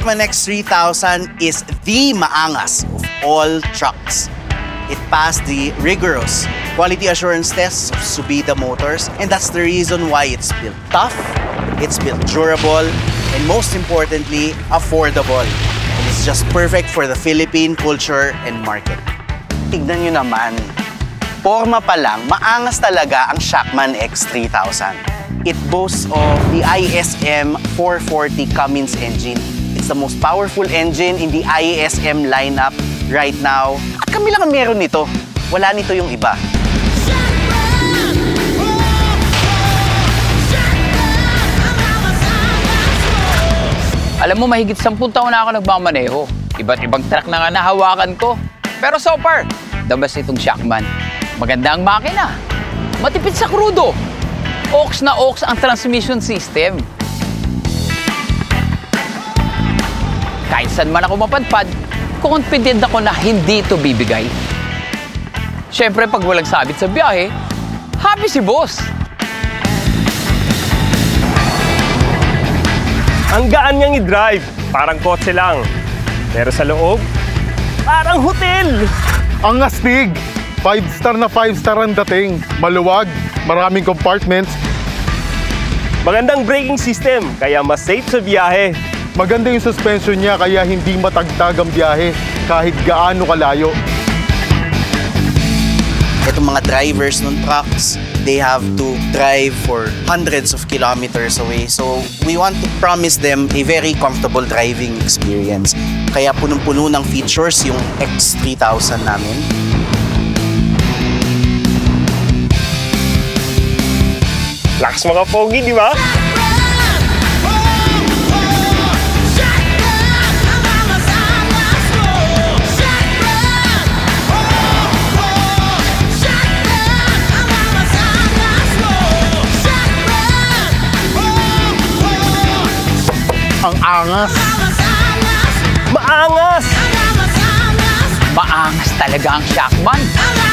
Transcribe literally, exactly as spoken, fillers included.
Shackman X three thousand is the maangas of all trucks. It passed the rigorous quality assurance tests of Subida Motors, and that's the reason why it's built tough, it's built durable, and most importantly, affordable. And it's just perfect for the Philippine culture and market. Tignan nyo naman, forma pa lang, maangas talaga ang Shackman X three thousand. It boasts of the I S M four forty Cummins engine. It's the most powerful engine in the I S M lineup right now. At kami lang ang meron nito. Wala nito yung iba. Alam mo, mahigit sampung taon na ako nagmamaneho. Iba't ibang truck na nga nahawakan ko. Pero so far, the best itong Shackman. Maganda ang makina. Matipid sa krudo. Aux na aux ang transmission system. Kahit saan man ako mapadpad, confident ako na hindi ito bibigay. Siyempre, pag walang sabit sa biyahe, happy si boss. Ang gaan niyang i-drive, parang kotse lang. Pero sa loob, parang hotel. Ang astig! five star na five star ang dating. Maluwag, maraming compartments. Magandang braking system, kaya mas safe sa biyahe. Maganda yung suspension niya, kaya hindi matagtag ang biyahe kahit gaano kalayo. Itong mga drivers ng trucks, they have to drive for hundreds of kilometers away. So we want to promise them a very comfortable driving experience. Kaya punong-puno ng features yung X three thousand namin. Lakas mga pogi, di ba? Ang angas! Maangas! Maangas talaga ang Shackman.